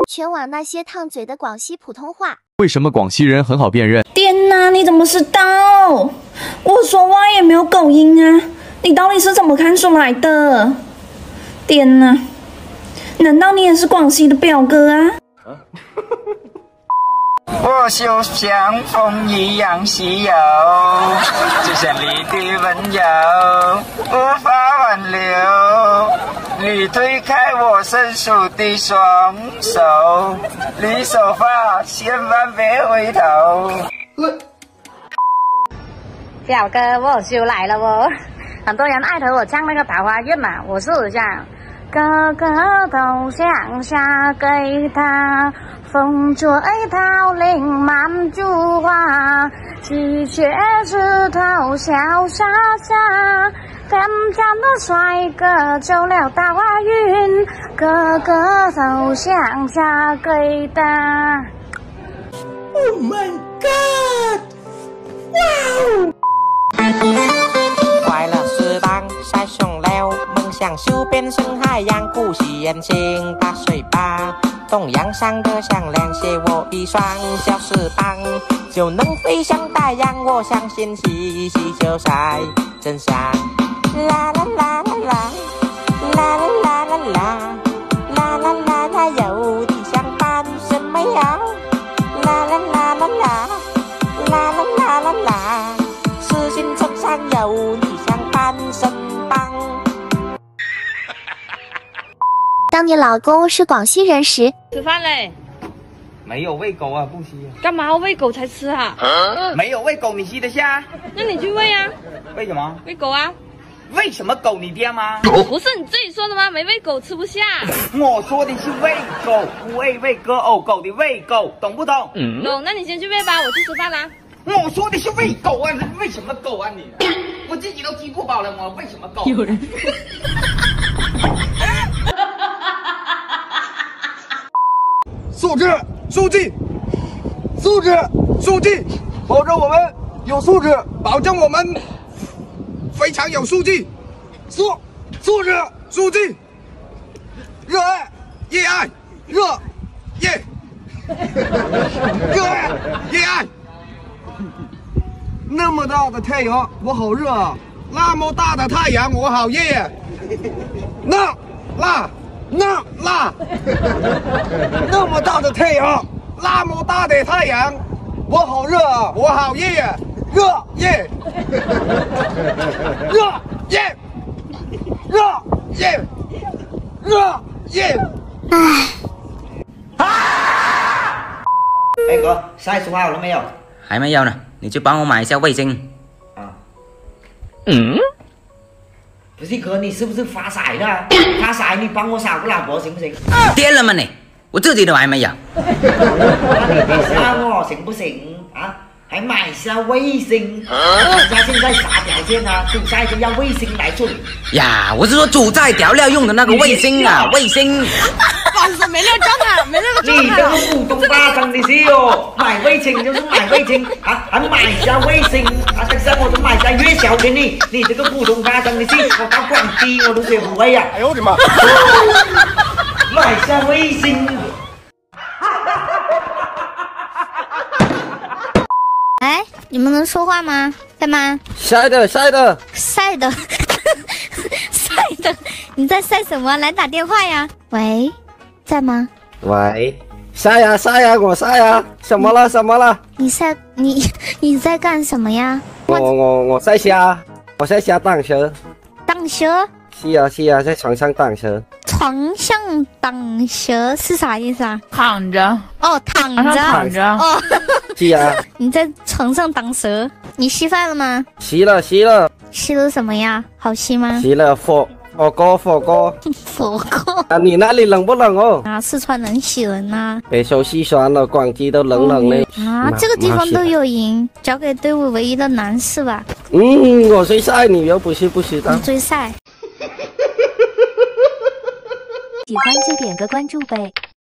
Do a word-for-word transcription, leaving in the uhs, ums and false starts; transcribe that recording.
全网那些烫嘴的广西普通话。 为什么广西人很好辨认？ 天哪，你怎么知道？我说话也没有口音啊！你到底是怎么看出来的？天哪，难道你也是广西的表哥啊？啊我就像风一样稀有，就像你的温柔无法挽留。你推开我伸出的双手，你手法千万别回头。 表哥，我修来了哦！很多人爱和我唱那个《桃花运》嘛，我是这样。个个都想嫁给他，风吹桃林满竹花，喜鹊枝头笑傻傻，天上的帅哥走了桃花运，个个都想嫁给他。 Oh my god! Wow! 快乐是当晒熊了，梦想就变成海洋，鼓起眼睛打水吧。东阳上的项链写我一双小翅膀，就能飞向太阳。我相信洗洗就晒真香。啦啦啦啦啦，啦啦啦啦啦，啦啦啦啦，有理想办什么呀？啦啦啦啦啦，啦啦啦啦啦，痴心成山有理想办什么？ 当你老公是广西人时， 吃饭嘞？ 没有喂狗啊，不吸。 干嘛喂狗才吃啊？ 啊没有喂狗你吸得下？ 那你去喂啊。 为什么？ 喂狗啊。 为什么狗你爹吗？ 不是你自己说的吗？没喂狗吃不下。 我说的是喂狗，喂喂歌偶狗的喂狗，懂不懂？ 嗯。懂，那你先去喂吧，我去吃饭啦。 我说的是喂狗啊，为什么狗啊你？我自己都吃不饱了，我为什么狗？ 有人。 素质，素质，素质，素质，保证我们有素质，保证我们非常有素质，素素质，素质，热爱，热爱，热，热，热爱，热爱。那么大的太阳，我好热啊！那么大的太阳，我好热呀！那，那。那那那么大的太阳，那么大的太阳，我好热啊，我好热呀，热热热热热热热热。 哎哥，晒出好了没有？ 还没有呢，你去帮我买一下卫星。 啊。 嗯。 不是哥，你是不是发财了？发财你帮我找个老婆行不行？ 颠了吗你？我自己都还没有。 那你别吓我行不行啊？还买下卫星？人家现在啥条件啊？主菜都要卫星来处理。 呀，我是说煮菜调料用的那个卫星啊，卫星。 老子没那个状态，没那个状态。 你这个普通话真的是哦，买卫星就是买卫星啊，还买下卫星啊！等下我就买下月销给你，你这个普通话真的是，我到广西我都学不会呀！ 哎呦我的妈！ 买下卫星。 哎，你们能说话吗？干嘛？ 晒的晒的晒的晒的，你在晒什么？来打电话呀！喂，在吗？ 喂，晒呀晒呀，我晒呀，什么了什么了？ 你晒你你在干什么呀？ 我我我晒虾，我晒虾荡蛇。 荡蛇？ 是啊是啊，在床上荡蛇。 床上荡蛇是啥意思啊？ 躺着。 哦，躺着。 躺着。 哦。 是啊。 你在床上荡蛇？你吸饭了吗？ 吸了吸了。 吸了什么呀？好吸吗？ 吸了火火锅火锅。 火锅。 啊，你那里冷不冷哦？ 啊，四川冷死人呐、啊。 北手西酸了，广西都冷冷的。 啊，这个地方都有赢，交给队伍唯一的男士吧。 嗯，我最晒，你又不是不知道。 你最晒。 喜欢就点个关注呗。